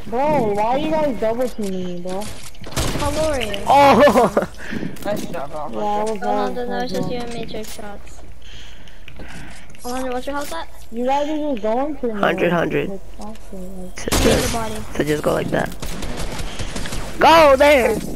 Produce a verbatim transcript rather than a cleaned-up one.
Bro, why are you guys double teaming me, bro? How are you? Oh! Nice job, Yeah, I Alejandro. was one right. hundred, no, it's just you and me take shots. one hundred, what's your health at? You guys are just going for me. Hundred, hundred. Like, constantly, like. So Hit the just, body. so just go like that. Go there!